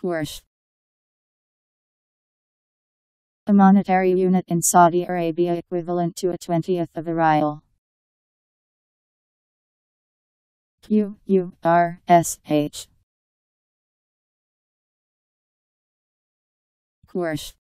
Qursh. A monetary unit in Saudi Arabia equivalent to a 20th of a rial. Qursh. Qursh.